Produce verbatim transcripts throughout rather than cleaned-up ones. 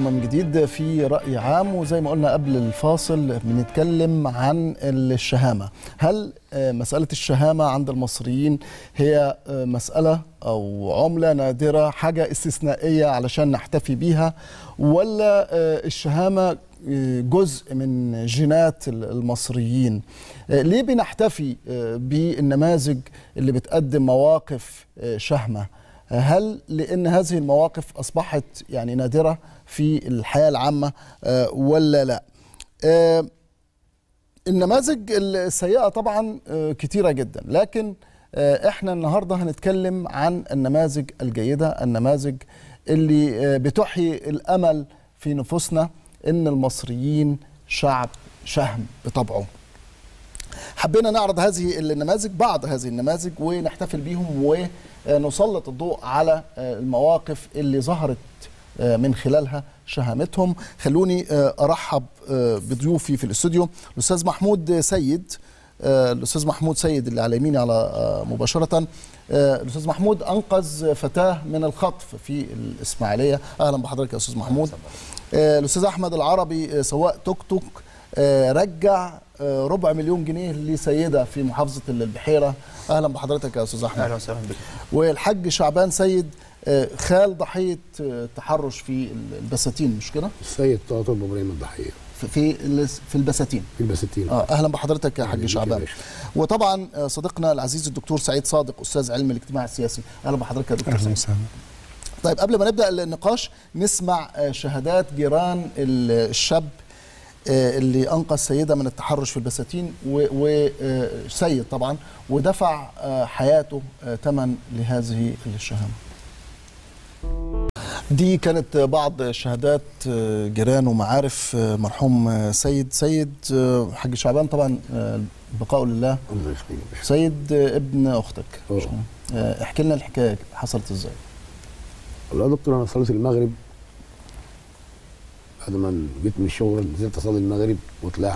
بكم من جديد في رأي عام. وزي ما قلنا قبل الفاصل بنتكلم عن الشهامة. هل مسألة الشهامة عند المصريين هي مسألة أو عملة نادرة، حاجة استثنائية علشان نحتفي بيها، ولا الشهامة جزء من جينات المصريين؟ ليه بنحتفي بالنماذج اللي بتقدم مواقف شهمة؟ هل لأن هذه المواقف أصبحت يعني نادرة في الحياة العامة ولا لا؟ النماذج السيئة طبعا كتيرة جدا، لكن احنا النهاردة هنتكلم عن النماذج الجيدة، النماذج اللي بتحيي الأمل في نفوسنا إن المصريين شعب شهم بطبعه. حبينا نعرض هذه النماذج، بعض هذه النماذج، ونحتفل بيهم ونسلط الضوء على المواقف اللي ظهرت من خلالها شهامتهم. خلوني أرحب بضيوفي في الاستوديو. الأستاذ محمود سيد، الأستاذ محمود سيد اللي على يميني على مباشرة. الأستاذ محمود أنقذ فتاة من الخطف في الإسماعيلية. أهلا بحضرتك يا أستاذ محمود. الأستاذ أحمد العربي سواق توك توك رجع ربع مليون جنيه لسيدة في محافظة البحيرة. أهلا بحضرتك يا أستاذ أحمد. أهلا وسهلا بك. والحاج شعبان سيد خال ضحية تحرش في البساتين، مش كده؟ السيد طه إبراهيم الضحية في في البساتين. في البساتين. اه اهلا بحضرتك يا حاج شعبان. وطبعا صديقنا العزيز الدكتور سعيد صادق، استاذ علم الاجتماع السياسي. اهلا بحضرتك يا دكتور. اهلا وسهلا. طيب قبل ما نبدا النقاش نسمع شهادات جيران الشاب اللي انقذ سيده من التحرش في البساتين، وسيد طبعا ودفع حياته ثمن لهذه الشهامه. دي كانت بعض شهادات جيران ومعارف مرحوم سيد. سيد حاج شعبان طبعا بقاء لله. سيد ابن اختك. احكي لنا الحكايه حصلت ازاي؟ والله يا دكتور انا صليت المغرب، بعد ما جيت من الشغل نزلت اصلي المغرب وطلعت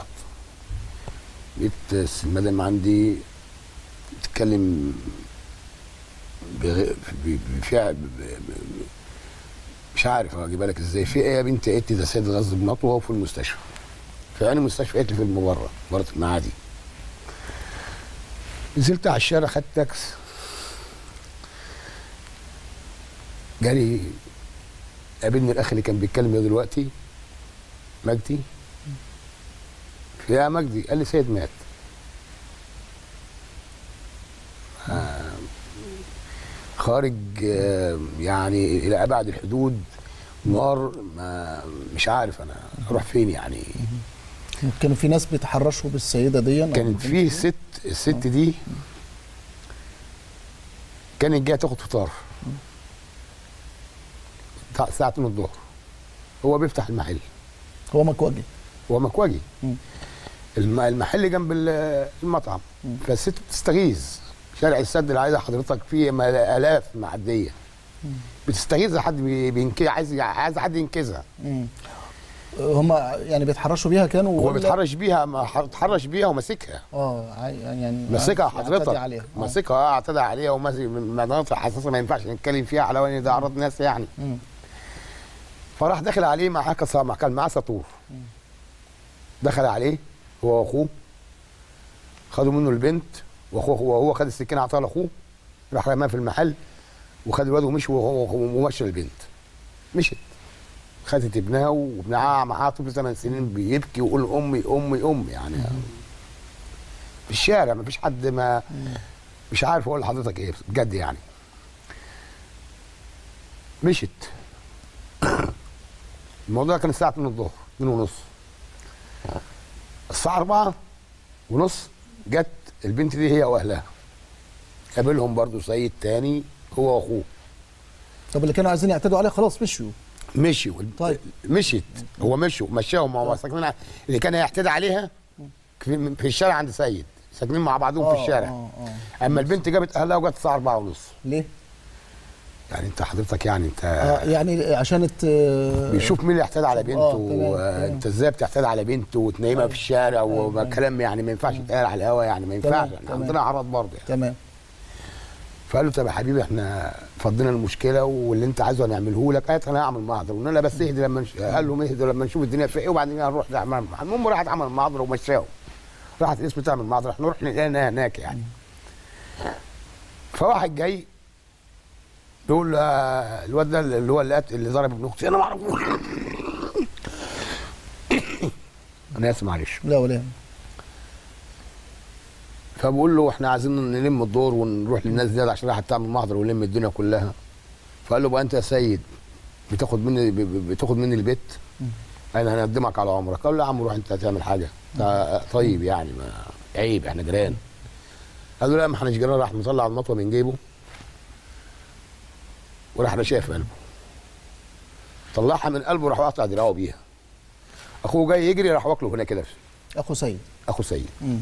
لقيت المدام عندي بتتكلم بفعل مش عارف اجيبها لك ازاي. في ايه يا بنتي؟ قالت لي ده سيد غز بمطوه وفي المستشفى. في عين المستشفى. قالت لي في المبرة مبرة المعادي. نزلت على الشارع خدت تاكس، جالي قابلني الاخ اللي كان بيتكلم ده دلوقتي، مجدي. يا مجدي، قال لي سيد مات. آه خارج يعني الى ابعد الحدود، نار، ما مش عارف انا اروح فين يعني. كانوا في ناس بيتحرشوا بالسيده دي؟ كانت في ست، الست دي كانت جايه تاخد فطار الساعه اتنين الظهر. هو بيفتح المحل. هو مكواجي. هو مكواجي. المحل جنب المطعم. فالست بتستغيث. شارع السد اللي عايزه حضرتك فيه الاف معديه. بتستغيث حد بينكي، عايز عايز حد ينقذها. هم يعني بيتحرشوا بيها كانوا؟ هو بيتحرش بيها، ما اتحرش بيها وماسكها. اه يعني ماسكها حضرتك. ماسكها اه اعتدى عليها وماسك مناطق حساسه ما ينفعش نتكلم فيها على وين ده اعراض ناس يعني. مم. فراح داخل عليه معاه كسر، كان معاه سطور. دخل عليه هو واخوه، خدوا منه البنت، واخوه وهو خد السكينه عطاها لاخوه، راح رماها في المحل وخد الواد ومشي ومشى البنت. مشت. خدت ابنها وابنها معاه طفل ثمان سنين بيبكي ويقول امي امي امي يعني. في الشارع ما فيش حد، ما مش عارف اقول لحضرتك ايه بجد يعني. مشت. الموضوع كان الساعه اتنين الظهر، اتنين ونص. الساعه اربعة ونص جت البنت دي هي واهلها. قابلهم برضو سيد تاني هو واخوه. طب اللي كانوا عايزين يعتدوا عليها خلاص مشيوا؟ مشيوا. طيب مشيت. هو مشوا مشاهم. هو ساكنين اللي كان هيعتدي عليها في, في الشارع عند سيد، ساكنين مع بعضهم آه في الشارع. آه آه اما البنت جابت اهلها وجت الساعه اربعة ونص. ليه؟ يعني انت حضرتك يعني انت آه يعني عشان بيشوف مين اللي اعتدى على بنته. وانت ازاي بتعتدي على بنته وتنيمها آه في الشارع وكلام يعني ما ينفعش يتقال على الهوا يعني، ما ينفعش يعني. عندنا اعراض برضه يعني. تمام. فقال له طب يا حبيبي احنا فضينا المشكله واللي انت عايزه هنعمله لك. قالت انا هعمل محضر. قلنا لا بس اهدي لما نش... قال له اهدي لما نشوف الدنيا فيها ايه وبعدين هنروح نعمل محضر. المهم راحت عمل محضر ومشاهم. راحت الاسم تعمل محضر احنا نروح نلاقيها هناك يعني. فواحد جاي بيقول له الواد ده اللي هو اللي اللي ضرب ابن اختي انا ما اعرفوش. انا اسف معلش. لا ولا. فبقول له احنا عايزين نلم الدور ونروح للناس دي عشان راح تعمل محضر ونلم الدنيا كلها. فقال له بقى انت يا سيد بتاخد مني بتاخد مني البيت؟ انا هنقدمك على عمرك. قال له يا عم روح انت هتعمل حاجه طيب يعني ما عيب احنا جيران. قال له لا ما احناش جيران. راح مطلع المطوه من جيبه وراح رشاها في قلبه. طلعها من قلبه راح قاطع دراعه بيها. اخوه جاي يجري راح واكله هنا كده. اخو سيد. اخو سيد. مم.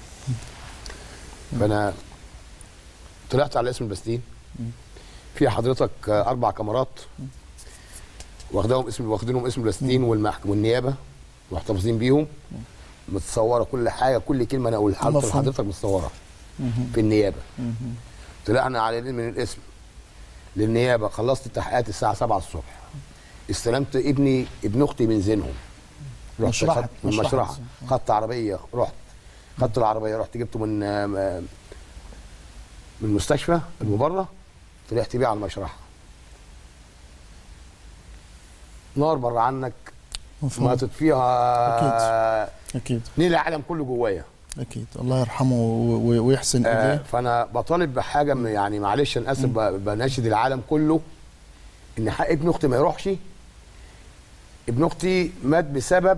فانا طلعت على اسم البستين. في حضرتك اربع كاميرات واخدهم اسم واخدينهم اسم البستين والمحكمه والنيابه محتفظين بيهم متصوره كل حاجه كل كلمه انا اقولها لحضرتك متصوره في النيابه. طلعنا على من الاسم للنيابه. خلصت التحقيقات الساعه سبعة الصبح. استلمت ابني ابن اختي من زينهم. رحت خدت من المشرحه. خدت عربيه رحت خدت العربيه رحت جبته من من المستشفى المبرة. طلعت بيه على المشرحه. نار بره عنك مفهوم. ما تطفيها اكيد اكيد نيل العالم كله جوايا. اكيد الله يرحمه ويحسن اليه. آه فانا بطالب بحاجه يعني معلش انا اسف بناشد العالم كله ان حق ابن اختي ما يروحش. ابن اختي مات بسبب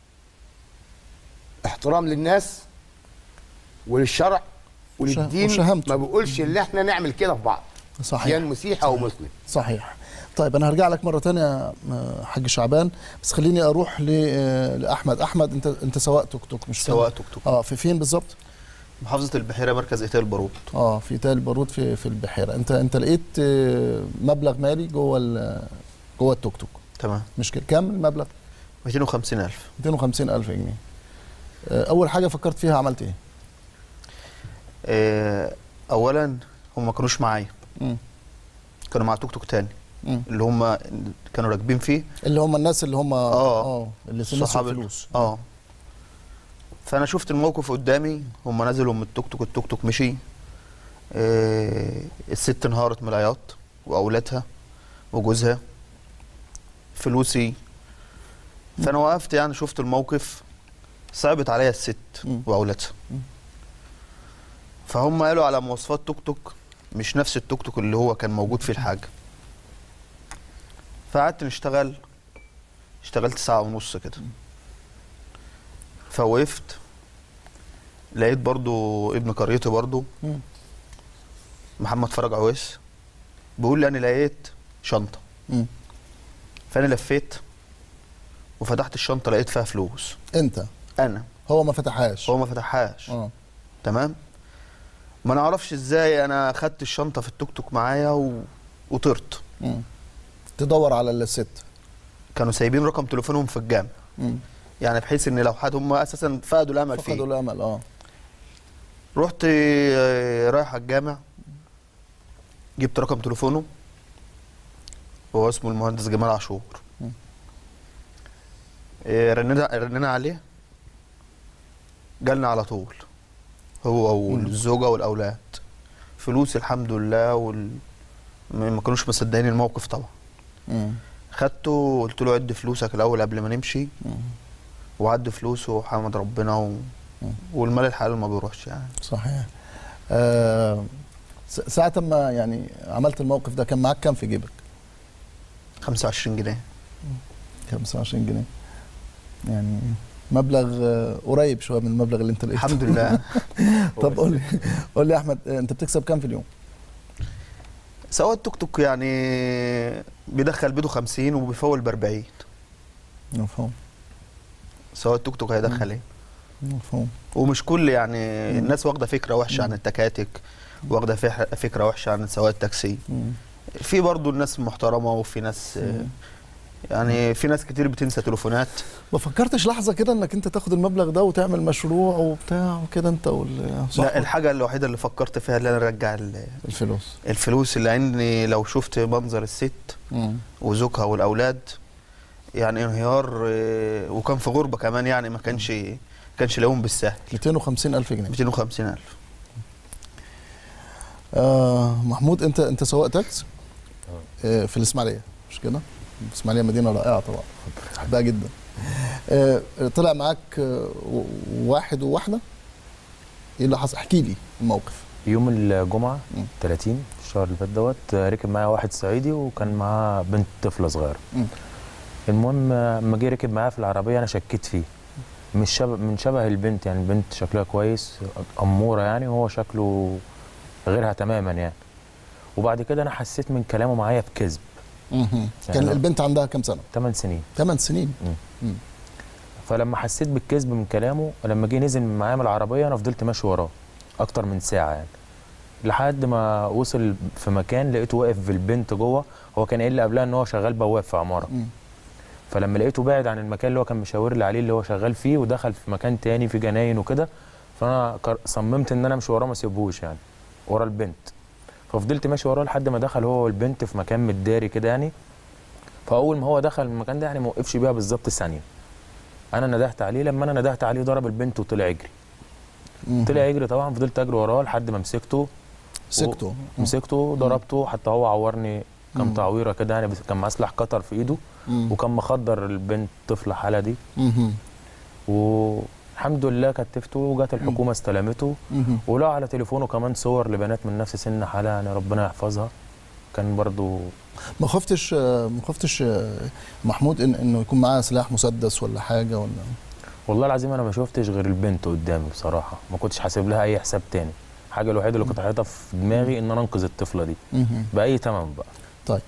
احترام للناس وللشرع وللدين. وشهمته. ما بقولش ان احنا نعمل كده في بعض. صحيح. كان مسيحي او مسلم. صحيح. طيب انا هرجع لك مره ثانيه حاج شعبان بس خليني اروح لاحمد. احمد انت انت سواق توك توك مش سواق توك توك. اه في فين بالظبط؟ محافظه البحيره مركز ايتال البارود. اه في ايتال البارود في في البحيره. انت انت لقيت مبلغ مالي جوه جوه التوك توك. تمام. مش كده كام المبلغ؟ مئتين وخمسين ألف. مئتين وخمسين ألف جنيه. اول حاجه فكرت فيها عملت ايه؟ آه اولا هم ما كانوش معايا. كانوا مع توك توك تاني. مم. اللي هم كانوا راكبين فيه اللي هم الناس اللي هم اه اه اللي صحاب الفلوس. اه فانا شفت الموقف قدامي. هم نزلوا من التوك توك التوك توك مشي. آه الست انهارت من العياط واولادها وجوزها فلوسي. فانا وقفت يعني شفت الموقف. صعبت عليا الست مم. واولادها. فهم قالوا على مواصفات توك توك مش نفس التوك توك اللي هو كان موجود فيه الحاجه. فقعدت نشتغل. اشتغلت ساعه ونص كده. فوقفت لقيت برضو ابن قريتي برضو محمد فرج عويس بيقول لي انا لقيت شنطه. فانا لفيت وفتحت الشنطه لقيت فيها فلوس. انت؟ انا. هو ما فتحهاش. هو ما فتحهاش. اه تمام. ما نعرفش ازاي انا خدت الشنطه في التوك توك معايا و... وطرت. امم تدور على الست. كانوا سايبين رقم تليفونهم في الجامع. امم يعني بحيث ان لو حد هم اساسا فقدوا الامل فيه. فقدوا الامل اه. رحت رايح على الجامع جبت رقم تليفونه. هو اسمه المهندس جمال عاشور. رننا رننا عليه جالنا على طول هو والزوجه والاولاد. فلوس الحمد لله وال... ما كانوش مصدقين الموقف طبعا. مم. خدته وقلت له عد فلوسك الاول قبل ما نمشي. مم. وعد فلوسه وحمد ربنا و... والمال الحلال ما بيروحش يعني. صحيح. آه ساعة ما يعني عملت الموقف ده كان معاك كام في جيبك؟ خمسة وعشرين جنيه. خمسة وعشرين جنيه يعني مبلغ قريب شويه من المبلغ اللي انت لقيته. الحمد لله. طب قول لي قول لي يا احمد انت بتكسب كام في اليوم؟ سواق التوك توك يعني بيدخل بيته خمسين وبيفول ب أربعين. مفهوم. سواق التوك توك هيدخل ايه؟ مفهوم. ومش كل يعني مم. الناس واخده فكره وحشه مم. عن التكاتك، واخده فكره وحشه عن سواق التاكسي. مم. في برضه الناس محترمه وفي ناس مم. يعني في ناس كتير بتنسى تليفونات. ما فكرتش لحظه كده انك انت تاخد المبلغ ده وتعمل مشروع وبتاع وكده انت وال لا، الحاجه الوحيده اللي فكرت فيها اللي انا ارجع الفلوس الفلوس اللي عندي. لو شفت منظر الست مم. وزوجها والاولاد يعني انهيار، وكان في غربه كمان، يعني ما كانش كانش لاقيهم بالسهل. مئتين وخمسين ألف جنيه. مئتين وخمسين ألف. آه محمود، انت انت سواق تاكس آه في الاسماعيليه مش كده؟ الاسماعيليه مدينه رائعه طبعا، بحبها جدا. آه طلع معاك آه واحد وواحده، ايه اللي حصل؟ احكي لي الموقف. يوم الجمعه ثلاثين الشهر اللي فات دوت ركب معايا واحد صعيدي وكان معاه بنت طفله صغيره. م. المهم لما جه ركب معايا في العربيه انا شكيت فيه، مش شبه من شبه البنت، يعني البنت شكلها كويس اموره يعني، وهو شكله غيرها تماما يعني. وبعد كده انا حسيت من كلامه معايا بكذب. يعني كان البنت عندها كام سنه؟ ثمان سنين. ثمان سنين. مم. فلما حسيت بالكذب من كلامه، لما جه نزل معايا من العربيه انا فضلت ماشي وراه اكتر من ساعه يعني، لحد ما وصل في مكان لقيته واقف بالبنت جوه. هو كان قايل لي قبلها ان هو شغال بواب في عماره. مم. فلما لقيته بعد عن المكان اللي هو كان مشاور لي عليه اللي هو شغال فيه، ودخل في مكان تاني في جناين وكده، فانا صممت ان انا امشي وراه ما اسيبهوش يعني، ورا البنت. ففضلت ماشي وراه لحد ما دخل هو والبنت في مكان متداري كده يعني. فاول ما هو دخل المكان ده يعني ما وقفش بيها بالظبط ثانيه. انا ندهت عليه، لما انا ندهت عليه ضرب البنت وطلع يجري. طلع يجري طبعا، فضلت اجري وراه لحد ما مسكته. مسكته مسكته ضربته، حتى هو عورني كم تعويره كده يعني، كان معاه سلاح قطر في ايده. مم. وكان مخدر البنت طفله حاله دي. والحمد لله كتفته وجات الحكومه استلمته. ولقى على تليفونه كمان صور لبنات من نفس سن حالها يعني، ربنا يحفظها. كان برضو ما خفتش ما خفتش محمود إن انه يكون معاه سلاح مسدس ولا حاجه ولا؟ والله العظيم انا ما شفتش غير البنت قدامي بصراحه، ما كنتش حاسب لها اي حساب تاني. الحاجه الوحيده اللي كنت حاططها في دماغي ان انا انقذ الطفله دي باي ثمن بقى. طيب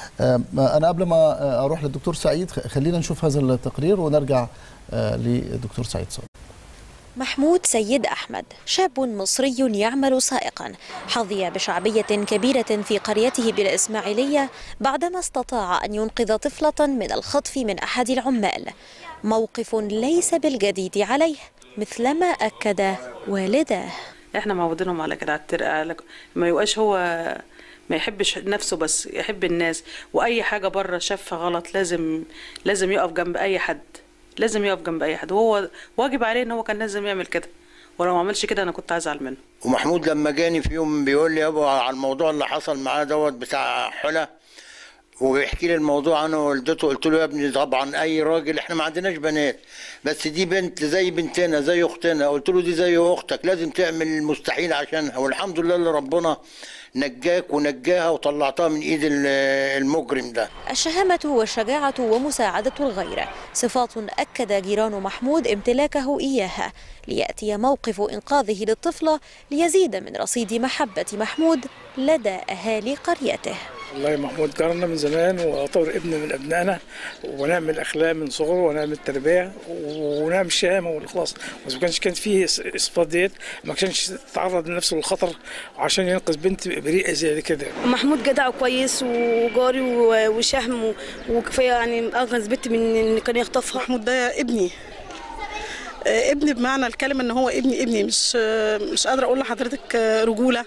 انا قبل ما اروح للدكتور سعيد خلينا نشوف هذا التقرير ونرجع للدكتور سعيد صالح. محمود سيد أحمد شاب مصري يعمل سائقا، حظي بشعبية كبيرة في قريته بالإسماعيلية بعدما استطاع أن ينقذ طفلة من الخطف من أحد العمال. موقف ليس بالجديد عليه مثلما أكد والداه. احنا معودينهم على كده، ما يبقاش هو ما يحبش نفسه بس يحب الناس، واي حاجه بره شافها غلط لازم لازم يقف جنب اي حد، لازم يقف جنب اي حد، وهو واجب عليه ان هو كان لازم يعمل كده، ولو ما عملش كده انا كنت هزعل منه. ومحمود لما جاني في يوم بيقول لي يابا على الموضوع اللي حصل معاه دوت بتاع حلا، وبيحكي لي الموضوع انا ووالدته، قلت له يا ابني طبعا اي راجل، احنا ما عندناش بنات بس دي بنت زي بنتنا زي اختنا، قلت له دي زي اختك لازم تعمل المستحيل عشانها، والحمد لله اللي ربنا نجاك ونجاها وطلعتها من ايد المجرم ده. الشهامة والشجاعة ومساعدة الغير صفات أكد جيران محمود امتلاكه إياها، ليأتي موقف إنقاذه للطفلة ليزيد من رصيد محبة محمود لدى أهالي قريته. والله محمود جارنا من زمان واعتبر ابن من ابنائنا، ونعمل اخلاق من صغره ونعمل تربيه ونعمل شهامه والاخلاص، بس ما كانش كان فيه الصفات ديت، ما كانش تعرض لنفسه للخطر عشان ينقذ بنت بريئه زي كده. محمود جدع وكويس وجاري وشهم وكفايه يعني انقذ بنت من ان كان يخطفها. محمود ده ابني ابني بمعنى الكلمه، ان هو ابني ابني مش مش قادره اقول لحضرتك رجوله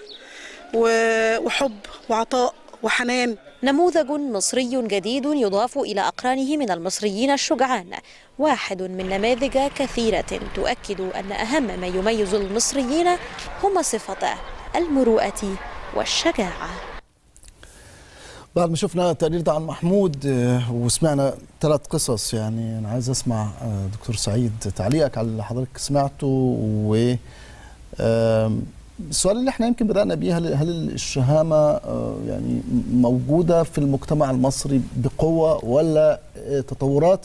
وحب وعطاء وحنان. نموذج مصري جديد يضاف إلى أقرانه من المصريين الشجعان، واحد من نماذج كثيرة تؤكد أن أهم ما يميز المصريين هما صفتا المروءة والشجاعة. بعد ما شفنا التقرير ده عن محمود وسمعنا ثلاث قصص، يعني أنا عايز أسمع دكتور سعيد تعليقك على اللي حضرتك سمعته. و السؤال اللي احنا يمكن بدأنا بيه، هل هل الشهامة يعني موجودة في المجتمع المصري بقوة، ولا التطورات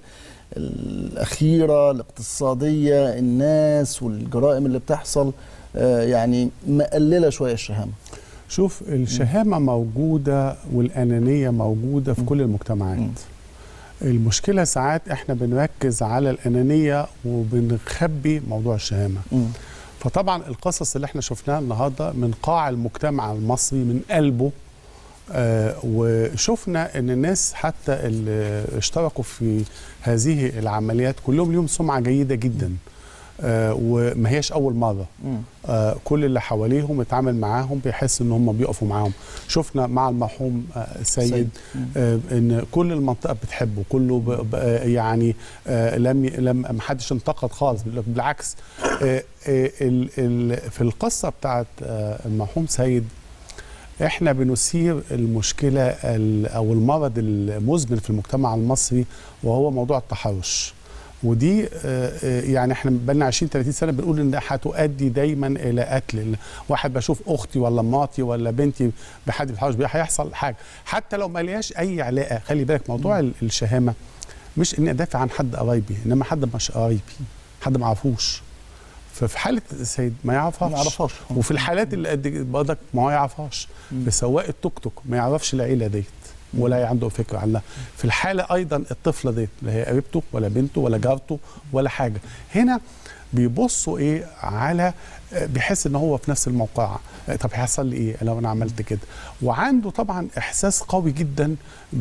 الأخيرة الاقتصادية الناس والجرائم اللي بتحصل يعني مقللة شوية الشهامة؟ شوف، الشهامة موجودة والأنانية موجودة في م. كل المجتمعات. م. المشكلة ساعات احنا بنركز على الأنانية وبنخبي موضوع الشهامة. م. فطبعا القصص اللي احنا شفناها النهارده من قاع المجتمع المصري من قلبه آه وشفنا ان الناس حتى اللي اشتركوا في هذه العمليات كلهم ليهم سمعه جيده جدا. آه وما هيش اول مره. آه كل اللي حواليهم اتعامل معاهم بيحس ان هم بيقفوا معاهم. شفنا مع المرحوم آه سيد, سيد. آه ان كل المنطقه بتحبه، كله ب ب يعني آه لم لم ما حدش انتقد خالص، بالعكس. آه آه ال ال في القصه بتاعت آه المرحوم سيد احنا بنثير المشكله او المرض المزمن في المجتمع المصري، وهو موضوع التحرش. ودي يعني احنا بقالنا عشرين ثلاثين سنه بنقول ان هتؤدي دايما الى قتل. واحد بشوف اختي ولا مراتي ولا بنتي بحد بيتحرش بيها هيحصل حاجه، حتى لو ما ليهاش اي علاقه. خلي بالك موضوع م. الشهامه مش اني ادافع عن حد قرايبي، انما حد مش قرايبي، حد ما اعرفوش. ففي حاله السيد ما يعرفهاش ما يعرفهاش وفي الحالات اللي قد برضك ما هو يعرفهاش. بسواق التوك توك ما يعرفش العيله ديت ولا عنده فكره عنها. في الحاله ايضا الطفله ديت لا هي قريبته ولا بنته ولا جارته ولا حاجه. هنا بيبصوا ايه على بيحس ان هو في نفس الموقع. طب هيحصل لي ايه لو انا عملت كده؟ وعنده طبعا احساس قوي جدا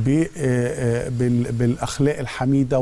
بالاخلاق الحميده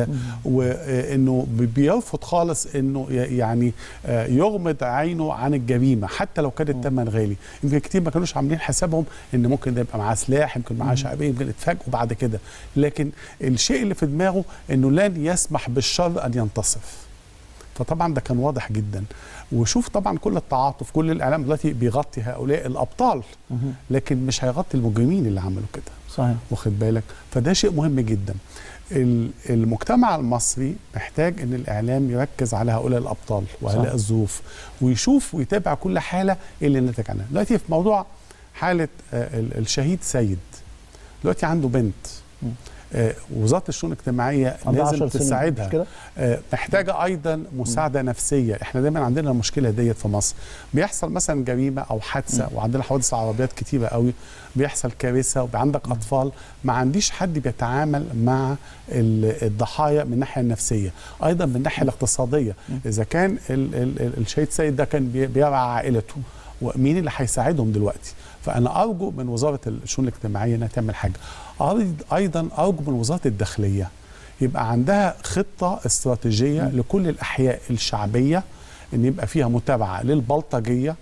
وانه بيرفض خالص انه يعني يغمض عينه عن الجريمه حتى لو كان الثمن غالي. يمكن كتير ما كانوش عاملين حسابهم ان ممكن ده يبقى معاه سلاح، يمكن معاه شعبيه، يمكن يتفاجئوا بعد كده. لكن الشيء اللي في دماغه انه لن يسمح بالشر ان ينتصف. فطبعا ده كان واضح جدا. وشوف طبعا كل التعاطف، كل الاعلام دلوقتي بيغطي هؤلاء الابطال، لكن مش هيغطي المجرمين اللي عملوا كده. صحيح. واخد بالك؟ فده شيء مهم جدا. المجتمع المصري محتاج ان الاعلام يركز على هؤلاء الابطال وهؤلاء الظروف، ويشوف ويتابع كل حاله اللي نتج عنها. دلوقتي في موضوع حاله الشهيد سيد، دلوقتي عنده بنت. آه وزاره الشؤون الاجتماعيه لازم تساعدها. آه محتاجه ايضا مساعده م. نفسيه. احنا دايما عندنا المشكله ديت في مصر، بيحصل مثلا جريمه او حادثه م. وعندنا حوادث عربيات كتيره قوي، بيحصل كارثه وعندك م. اطفال، ما عنديش حد بيتعامل مع الضحايا من الناحيه النفسيه، ايضا من الناحيه الاقتصاديه. م. اذا كان ال ال الشهيد سيد ده كان بيرعى عائلته، ومين اللي هيساعدهم دلوقتي؟ فانا ارجو من وزاره الشؤون الاجتماعيه انها تعمل حاجه. ايضا ارجو من وزاره الداخليه يبقى عندها خطه استراتيجيه م. لكل الاحياء الشعبيه، ان يبقى فيها متابعه للبلطجيه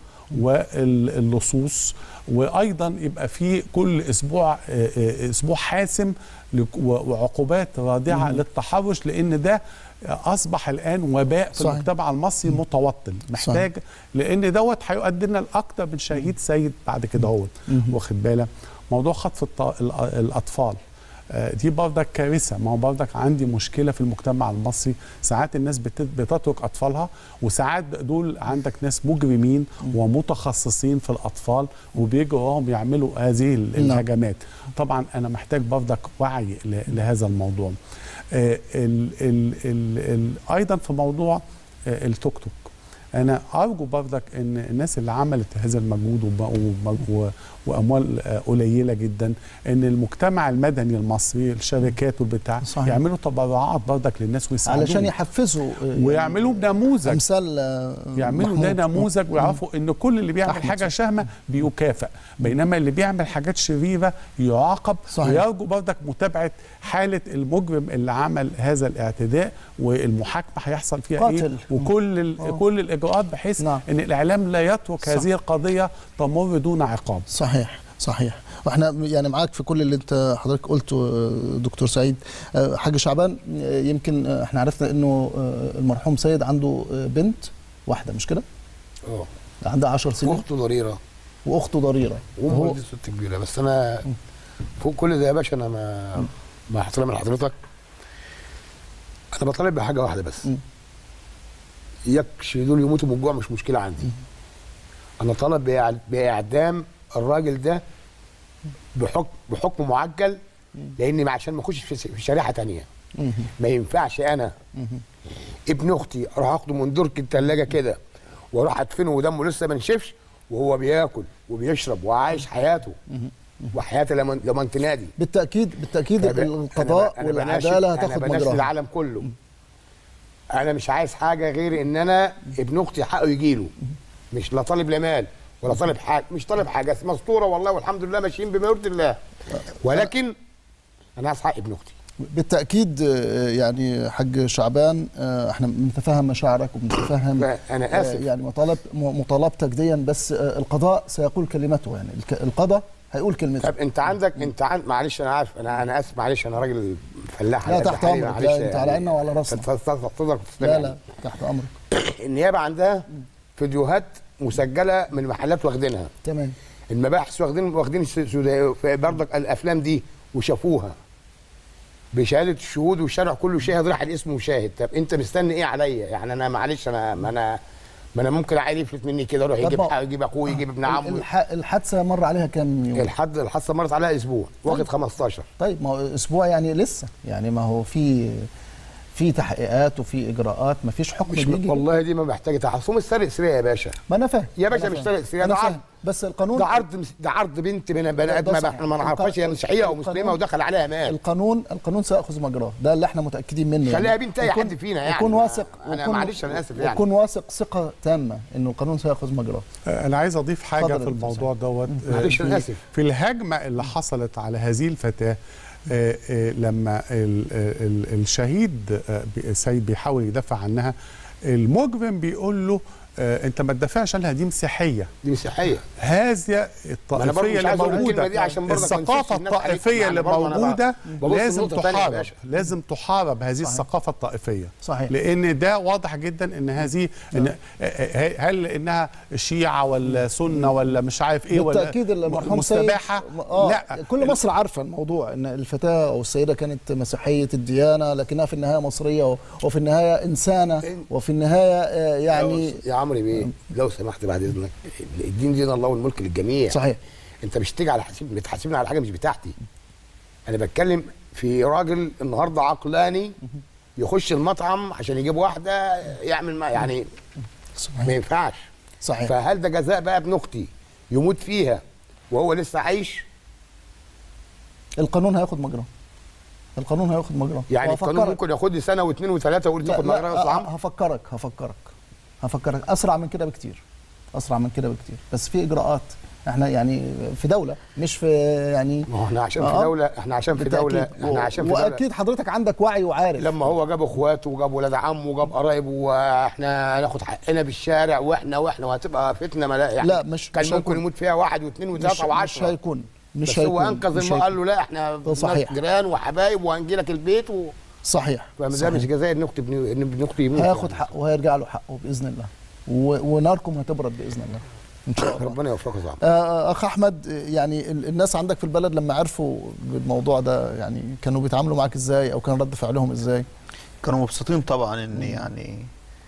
واللصوص، وايضا يبقى في كل اسبوع اسبوع حاسم وعقوبات رادعه م. للتحرش، لان ده اصبح الان وباء في صحيح. المجتمع المصري م. متوطن، محتاج صحيح. لان دوت هيؤدي لنا لاكثر من شهيد سيد بعد كده هو واخد بالك. موضوع خطف الاطفال دي برضك كارثه. ما هو برضك عندي مشكله في المجتمع المصري، ساعات الناس بتترك اطفالها، وساعات دول عندك ناس مجرمين ومتخصصين في الاطفال وبيجوا وراهم يعملوا هذه الهجمات. طبعا انا محتاج برضك وعي لهذا الموضوع. ال ال ال ال ايضا في موضوع التوك توك، انا ارجو برضك ان الناس اللي عملت هذا المجهود واموال قليله جدا، ان المجتمع المدني المصري الشركات والبتاع يعملوا تبرعات برضك للناس ويساعدوهم علشان يحفزوا ويعملوا نموذج، امثال يعملوا ده نموذج، ويعرفوا ان كل اللي بيعمل حاجه شهمه بيكافئ، بينما اللي بيعمل حاجات شريره يعاقب. ويرجو برضك متابعه حاله المجرم اللي عمل هذا الاعتداء، والمحاكمه هيحصل فيها قاتل. ايه وكل كل الاجراءات، بحيث نعم. ان الاعلام لا يترك صح. هذه القضيه تمر دون عقاب. صحيح صحيح. واحنا يعني معاك في كل اللي انت حضرتك قلته دكتور سعيد. حاج شعبان، يمكن احنا عرفنا انه المرحوم سيد عنده بنت واحده، مش كده؟ اه عندها عشر سنين، واخته ضريره واخته ضريره وهو دي ست كبيره. بس انا فوق كل ده يا باشا، انا ما مع احترامي لحضرتك، انا بطالب بحاجه واحده بس، يكش دول يموتوا من الجوع مش مشكله عندي. انا طالب باعدام الراجل ده بحكم بحكم معجل، لان عشان ما اخش في شريحه ثانيه. ما ينفعش انا ابن اختي اروح اخده من درج الثلاجه كده واروح ادفنه ودمه لسه ما نشفش، وهو بياكل وبيشرب وعايش حياته وحياته لما لما تنادي. بالتاكيد بالتاكيد القضاء والعداله هتاخد مجراها. انا بناشد العالم كله، انا مش عايز حاجه غير ان انا ابن اختي حقه يجي له، مش لا طالب لا مال ولا طالب حاجه، مش طالب حاجه، مستوره والله والحمد لله ماشيين بما يرضي الله، ولكن انا عايز حق ابن اختي. بالتاكيد يعني حاج شعبان احنا بنتفهم مشاعرك وبنتفهم انا اسف يعني مطالب مطالبتك ديا، بس القضاء سيقول كلمته، يعني القضاء هيقول كلمته. طب انت عندك انت عند معلش انا عارف انا انا اسف معلش انا راجل فلاح. لا تحت امرك، لا انت على عيننا وعلى راسنا. لا لا تحت امرك. النيابه عندها فيديوهات مسجله من محلات واخدينها. تمام. المباحث واخدين واخدين برضك الافلام دي وشافوها بشهاده الشهود والشارع كله شاهد، راح الاسم وشاهد. طب انت مستني ايه عليا؟ يعني انا معلش انا ما انا ما انا ممكن عيل يفلت مني كده يروح يجيب يجيب اخوه يجيب ابن عمه. الحادثه مر عليها كام يوم؟ الحد الحادثه مرت عليها اسبوع، واخد خمستاشر. طيب ما هو اسبوع يعني لسه، يعني ما هو في في تحقيقات وفي اجراءات، ما فيش حكم بيجي. والله دي ما محتاجه تحصم، السرق سرقه يا باشا. ما انا فاهم يا باشا، مش سرق سرقه، ده عرض. بس القانون ده عرض ده عرض بنت من بني ادم احنا ما نعرفهاش هي مسيحيه او مسلمه ودخل عليها مال. القانون القانون سياخذ مجراه، ده اللي احنا متاكدين منه. خليها بنت اي حد فينا يعني. يكون واثق، انا معلش انا اسف يعني. يكون واثق ثقه تامه انه القانون سياخذ مجراه. انا عايز اضيف حاجه في الموضوع دوت. معلش انا اسف. في الهجمه اللي حصلت على هذه الفتاه، آآ آآ لما ال ال الشهيد سيد بيحاول يدافع عنها، المجرم بيقول له انت ما تدافعش عنها، دي مسيحيه. دي مسيحيه. هذه الطائفيه اللي موجوده، الثقافه الطائفيه اللي موجوده لازم تحارب، لازم تحارب هذه الثقافه الطائفيه. صحيح. لان ده واضح جدا ان هذه إن هل انها شيعه ولا سنه ولا مش عارف ايه، ولا بالتاكيد المرحوم مستباحه. آه لا، كل مصر عارفه الموضوع، ان الفتاه او السيده كانت مسيحيه الديانه، لكنها في النهايه مصريه، وفي النهايه انسانه، وفي النهايه يعني يا عمرو بيه لو سمحت بعد اذنك، الدين دين الله والملك للجميع. صحيح. انت مش تيجي على حسيب بتحاسبني على حاجه مش بتاعتي. انا بتكلم في راجل النهارده عقلاني يخش المطعم عشان يجيب واحده يعمل ما يعني صحيح. ما ينفعش. صحيح. فهل ده جزاء بقى ابن اختي يموت فيها وهو لسه عايش؟ القانون هياخد مجراه. القانون هياخد مجراه. يعني القانون ممكن ياخد لي سنه واثنين وثلاثه ويقول تاخد مجراه يا عم. هفكرك هفكرك هفكرك اسرع من كده بكتير، اسرع من كده بكتير، بس في اجراءات. احنا يعني في دوله مش في يعني ما احنا عشان في دوله احنا عشان في دوله احنا عشان في دوله واكيد حضرتك عندك وعي وعارف. لما هو جاب اخواته وجاب ولاد عمه وجاب قرايبه واحنا هناخد حقنا بالشارع واحنا واحنا وهتبقى فتنه ملا يعني. لا مش كان مش ممكن يموت فيها واحد واثنين وثلاثه وعشره. مش هيكون مش بس هيكون هو انقذ قال له لا احنا صحيح جيران وحبايب وهنجي لك البيت و... صحيح. فده مش جزاء ان اختي ان ابن اختي يموت. هياخد حقه وهيرجع له حقه باذن الله، وناركم هتبرد باذن الله ان شاء الله. ربنا يوفقك يا زعما. اخ احمد، يعني الناس عندك في البلد لما عرفوا بالموضوع ده يعني كانوا بيتعاملوا معاك ازاي، او كان رد فعلهم ازاي؟ كانوا مبسوطين طبعا، ان يعني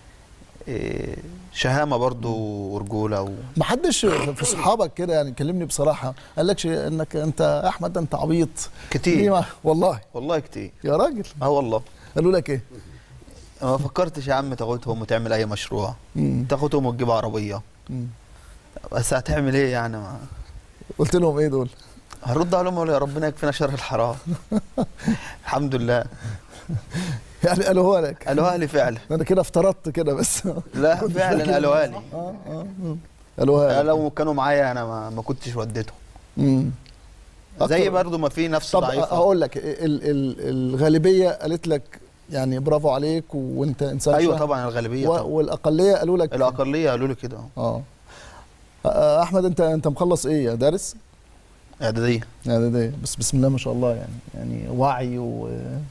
إيه شهامه برضو ورجوله و... ما حدش في صحابك كده يعني كلمني بصراحه قال لكش انك انت احمد انت عبيط؟ كتير والله والله كتير يا راجل. اه والله. قالوا لك ايه؟ ما فكرتش يا عم تاخدهم وتعمل اي مشروع، تاخدهم وتجيب عربيه. مم. بس هتعمل ايه يعني؟ ما قلت لهم ايه دول؟ هرد عليهم اقول يا ربنا يكفينا شر الحرام. الحمد لله. يعني قالوها لك؟ قالوها لي فعلا. انا كده افترضت كده بس. لا فعلا قالوها لي. اه اه قالوها. لو كانوا معايا انا ما, ما كنتش وديتهم. امم زي برضو ما في نفس ضعيفه. طب اقول لك ال ال الغالبيه قالت لك يعني برافو عليك وانت انسان. ايوه طبعا الغالبيه طبعا. والاقليه قالوا لك؟ الاقليه قالوا لي كده. اه احمد انت انت مخلص ايه؟ دارس؟ اعداديه. اعداديه، بس بسم الله ما شاء الله يعني يعني وعي و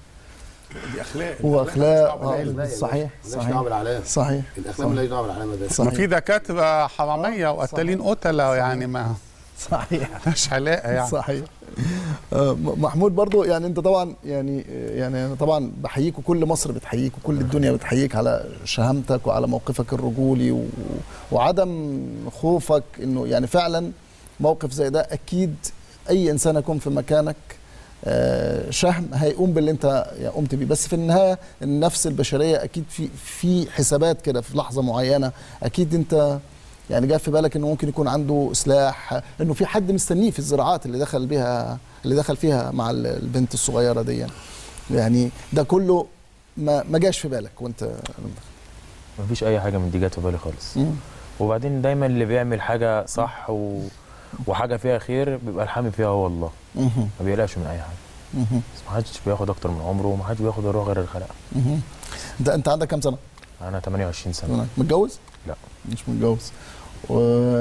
دي اخلاق واخلاق. اه صحيح صحيح صحيح. الاخلاق مالهاش دعوه بالعلامه ده. ما في دكاتره حراميه وقتالين قتله يعني ما صحيح مش علاقه يعني. صحيح. آه محمود برضو يعني انت طبعا يعني يعني انا طبعا بحييك وكل مصر بتحييك وكل الدنيا بتحييك على شهامتك وعلى موقفك الرجولي و... وعدم خوفك انه يعني فعلا موقف زي ده اكيد اي انسان يكون في مكانك آه شهم هيقوم باللي انت قمت بيه، بس في النهايه النفس البشريه اكيد في في حسابات كده في لحظه معينه اكيد انت يعني جاء في بالك انه ممكن يكون عنده سلاح، انه في حد مستنيه في الزراعات اللي دخل بها اللي دخل فيها مع البنت الصغيره دي يعني ده كله ما ما جاش في بالك وانت؟ ما فيش اي حاجه من دي جت في بالي خالص. وبعدين دايما اللي بيعمل حاجه صح و... وحاجه فيها خير بيبقى الحامي فيها هو الله، ما بيقلقش من اي حاجه. بس ما حدش بياخد اكتر من عمره، وما حدش بياخد الروح غير الخلق. انت انت عندك كام سنه؟ انا ثمانية وعشرين سنه. متجوز؟ لا مش متجوز. و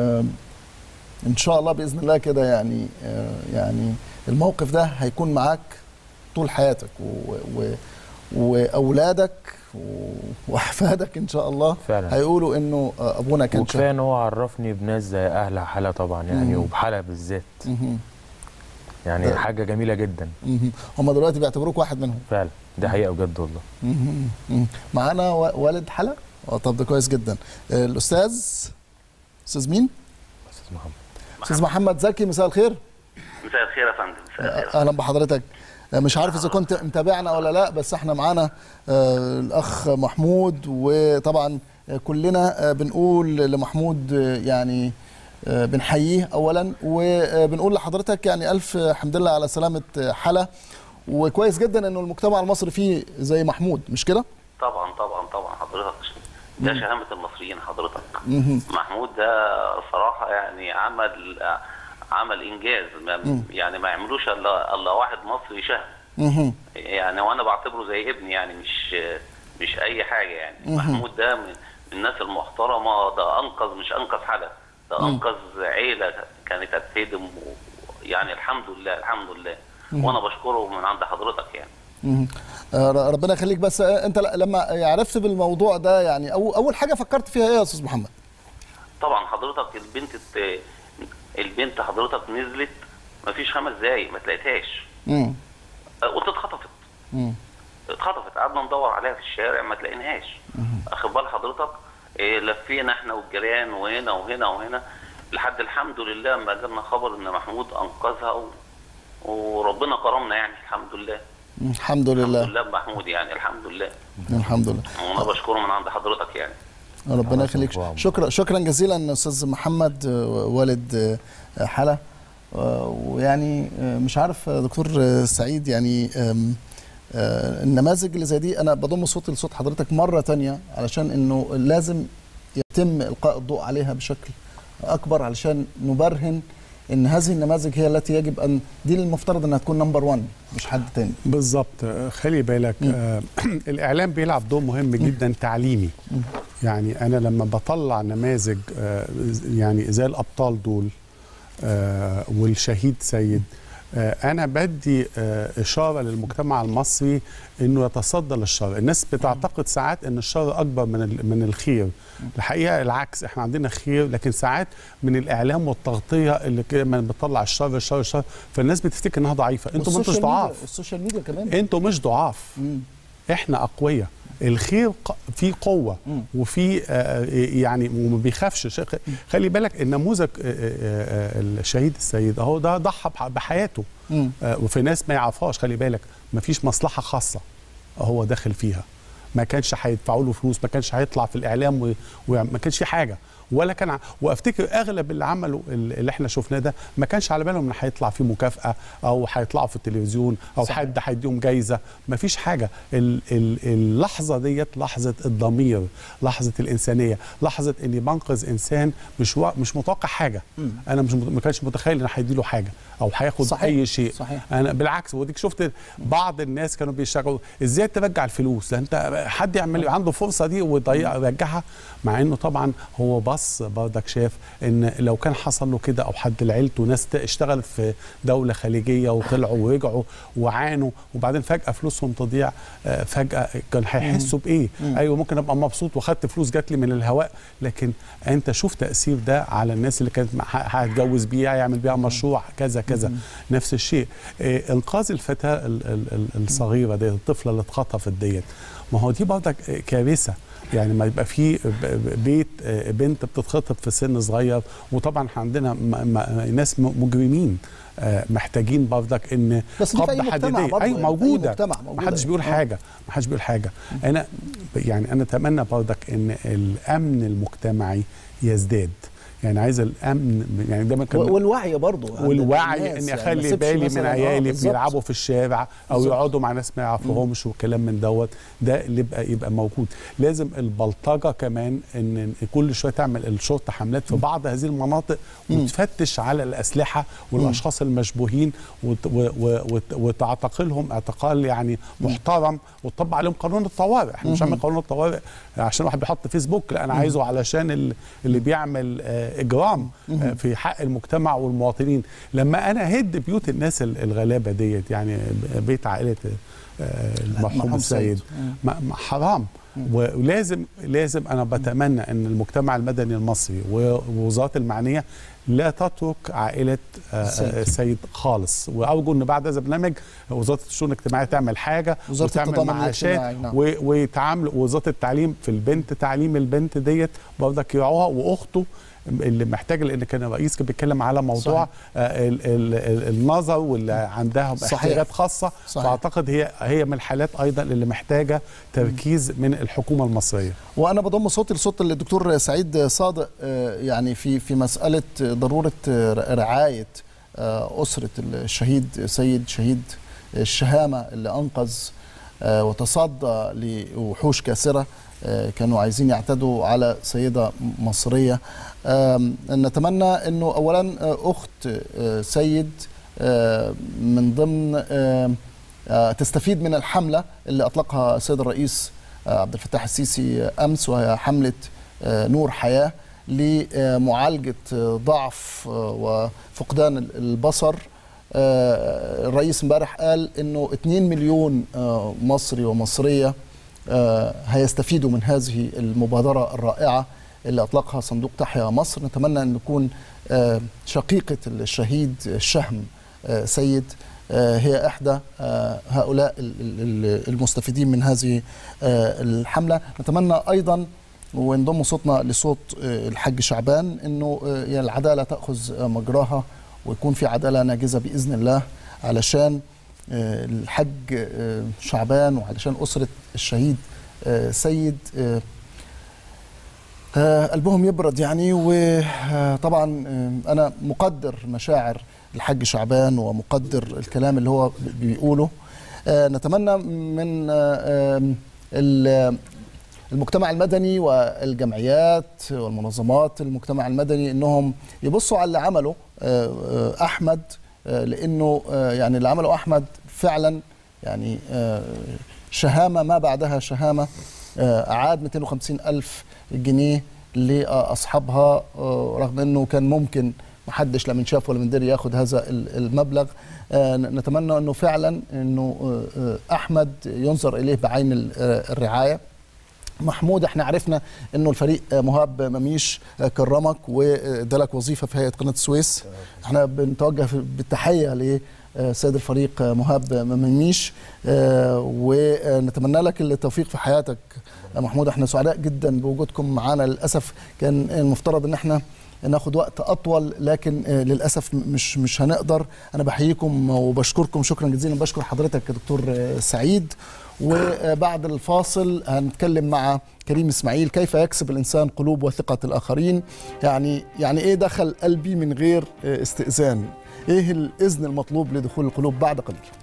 ان شاء الله باذن الله كده يعني يعني الموقف ده هيكون معاك طول حياتك و... و... واولادك واحفادك ان شاء الله فعلا هيقولوا انه ابونا كان شاب. وكفايه ان هو عرفني بناس زي اهل حلا طبعا يعني، وبحلا بالذات يعني ده حاجه جميله جدا. هم دلوقتي بيعتبروك واحد منهم فعلا، ده حقيقه بجد والله. معانا والد حلا. اه طب ده كويس جدا. الاستاذ استاذ مين؟ استاذ محمد. استاذ محمد زكي، مساء الخير. مساء الخير يا فندم. مساء الخير. اهلا بحضرتك. مش عارف اذا كنت متابعنا ولا لا، بس احنا معانا الاخ محمود، وطبعا كلنا بنقول لمحمود يعني بنحييه اولا، وبنقول لحضرتك يعني الف حمد لله على سلامه حلا، وكويس جدا انه المجتمع المصري فيه زي محمود، مش كده؟ طبعا طبعا طبعا حضرتك، ده شهامه المصريين حضرتك. محمود ده صراحه يعني عمل عمل انجاز، ما يعني ما يعملوش الا الا واحد مصري شهم يعني، وانا بعتبره زي ابني يعني، مش مش اي حاجه يعني. محمود ده من الناس المحترمه، ده انقذ مش انقذ حدا، ده انقذ عيله كانت هتهدم يعني. الحمد لله الحمد لله، وانا بشكره من عند حضرتك يعني. ربنا يخليك. بس انت لما عرفت بالموضوع ده يعني اول حاجه فكرت فيها ايه يا استاذ محمد؟ طبعا حضرتك البنت البنت حضرتك نزلت مفيش خمس دقايق ما تلاقيتهاش، قلت اتخطفت. اتخطفت، قعدنا ندور عليها في الشارع ما تلاقيناهاش. اخد بال حضرتك؟ إيه، لفينا احنا والجيران وهنا وهنا وهنا لحد الحمد لله ما جالنا خبر ان محمود انقذها و... وربنا كرمنا يعني. الحمد لله الحمد لله الحمد لله بمحمود يعني. الحمد لله الحمد لله، وانا بشكره من عند حضرتك يعني. ربنا يخليك. شكرا شكرا جزيلا استاذ محمد والد حلا. ويعني مش عارف دكتور سعيد يعني النماذج اللي زي دي انا بضم صوتي لصوت حضرتك مره ثانيه علشان انه لازم يتم القاء الضوء عليها بشكل اكبر، علشان نبرهن ان هذه النماذج هي التي يجب ان دي المفترض انها تكون نمبر واحد مش حد تاني. بالظبط. خلي بالك آه الاعلام بيلعب دور مهم جدا تعليمي. يعني انا لما بطلع نماذج آه يعني زي الابطال دول آه والشهيد سيد، آه انا بدي آه اشاره للمجتمع المصري انه يتصدى للشر. الناس بتعتقد ساعات ان الشر اكبر من من الخير، الحقيقه العكس، احنا عندنا خير، لكن ساعات من الاعلام والتغطيه اللي كمان بتطلع الشر الشر الشر، فالناس بتفتكر انها ضعيفه. انتوا ما انتوش ضعاف، والسوشيال ميديا كمان انتوا مش ضعاف، احنا اقوياء. الخير فيه قوه وفي يعني وما بيخافش. خلي بالك النموذج الشهيد السيد اهو ده ضحى بحياته، وفي ناس ما يعرفهاش. خلي بالك ما فيش مصلحه خاصه هو داخل فيها، ما كانش هيدفعوا له فلوس، ما كانش هيطلع في الاعلام وما كانش في حاجه ولا كان. وافتكر اغلب اللي عملوا اللي احنا شفناه ده ما كانش على بالهم ان هيطلع فيه مكافاه او هيطلعوا في التلفزيون او صحيح. حد هيديهم جايزه، ما فيش حاجه. اللحظه ديت لحظه الضمير، لحظه الانسانيه، لحظه اني بنقذ انسان مش و... مش متوقع حاجه. م. انا مش ما كانش متخيل ان هيدي له حاجه او هياخد صحيح. اي شيء صحيح. انا بالعكس، وديك شفت بعض الناس كانوا بيشتغلوا ازاي ترجع الفلوس، انت حد يعمل عنده فرصه دي ويضيع يرجعها، مع انه طبعا هو بص برضك شاف ان لو كان حصل له كده او حد لعيلته ناس اشتغلت في دوله خليجيه وطلعوا ورجعوا وعانوا وبعدين فجاه فلوسهم تضيع، فجاه كان هيحسوا بايه؟ ايوه ممكن ابقى مبسوط واخدت فلوس جات لي من الهواء، لكن انت شوف تاثير ده على الناس اللي كانت هتجوز بيها، يعمل بيها مشروع كذا كذا. نفس الشيء انقاذ الفتاه الصغيره دي، الطفله اللي اتخطفت ديت، ما هو دي برضك كارثه. يعني ما يبقى في بيت بنت بتتخطب في سن صغير، وطبعا عندنا ناس مجرمين محتاجين برضك ان قبضه حديديه. اي موجوده، ما حدش بيقول حاجه، ما حدش بيقول حاجه. انا يعني انا اتمنى برضك ان الامن المجتمعي يزداد. يعني عايز الامن، يعني دايما كان والوعي برضه، والوعي اني اخلي يعني بالي من عيالي بيلعبوا في الشارع او بالزبط. يقعدوا مع ناس ما يعرفوهمش وكلام من دوت، ده اللي يبقى يبقى موجود. لازم البلطجه كمان ان كل شويه تعمل الشرطه حملات في بعض هذه المناطق وتفتش على الاسلحه والاشخاص المشبوهين وتعتقلهم اعتقال يعني محترم وتطبق عليهم قانون الطوارئ. احنا مش عاملين قانون الطوارئ عشان واحد بيحط فيسبوك، لا انا عايزه علشان اللي بيعمل اجرام في حق المجتمع والمواطنين. لما انا هد بيوت الناس الغلابه ديت، يعني بيت عائله المرحوم السيد، حرام. ولازم لازم انا بتمنى ان المجتمع المدني المصري والوزارات المعنيه لا تترك عائله السيد خالص، وارجو ان بعد هذا البرنامج وزاره الشؤون الاجتماعيه تعمل حاجه وتعمل معاشات ويتعامل وزاره التعليم في البنت، تعليم البنت ديت برضك يراعوها، واخته اللي محتاجه، لان كان الرئيس كان بيتكلم على موضوع ال ال النظر واللي عندها احتياجات خاصه. صحيح. فاعتقد هي هي من الحالات ايضا اللي محتاجه تركيز من الحكومه المصريه. وانا بضم صوتي لصوت الدكتور سعيد صادق يعني في في مساله ضروره رعايه اسره الشهيد سيد شهيد الشهامه اللي انقذ وتصدى لوحوش كاسره كانوا عايزين يعتدوا على سيدة مصرية. نتمنى أنه أولا أخت سيد من ضمن تستفيد من الحملة اللي أطلقها السيد الرئيس عبد الفتاح السيسي أمس، وهي حملة نور حياة لمعالجة ضعف وفقدان البصر. الرئيس امبارح قال أنه اتنين مليون مصري ومصرية هيستفيدوا من هذه المبادرة الرائعة اللي أطلقها صندوق تحيا مصر. نتمنى أن نكون شقيقة الشهيد الشهم سيد هي إحدى هؤلاء المستفيدين من هذه الحملة. نتمنى أيضا ونضم صوتنا لصوت الحاج شعبان أنه العدالة تأخذ مجراها ويكون في عدالة ناجزة بإذن الله، علشان الحاج شعبان وعلشان أسرة الشهيد سيد قلبهم يبرد يعني. وطبعا أنا مقدر مشاعر الحاج شعبان ومقدر الكلام اللي هو بيقوله. نتمنى من المجتمع المدني والجمعيات والمنظمات المجتمع المدني أنهم يبصوا على اللي عمله أحمد، لأنه يعني اللي عمله أحمد فعلا يعني شهامة ما بعدها شهامة. أعاد مئتين وخمسين ألف جنيه لأصحابها رغم أنه كان ممكن محدش لا من شاف ولا من دري ياخد هذا المبلغ. نتمنى أنه فعلا أنه أحمد ينظر إليه بعين الرعاية. محمود، احنا عرفنا انه الفريق مهاب مميش كرمك وادالك وظيفه في هيئه قناه السويس. احنا بنتوجه بالتحيه لسيد الفريق مهاب مميش ونتمنى لك التوفيق في حياتك محمود. احنا سعداء جدا بوجودكم معانا. للاسف كان المفترض ان احنا ناخد وقت اطول، لكن للاسف مش مش هنقدر. انا بحييكم وبشكركم شكرا جزيلا. بشكر حضرتك يا دكتور سعيد. وبعد الفاصل هنتكلم مع كريم اسماعيل كيف يكسب الانسان قلوب وثقه الاخرين. يعني يعني ايه دخل قلبي من غير استئذان؟ ايه الاذن المطلوب لدخول القلوب؟ بعد قليل.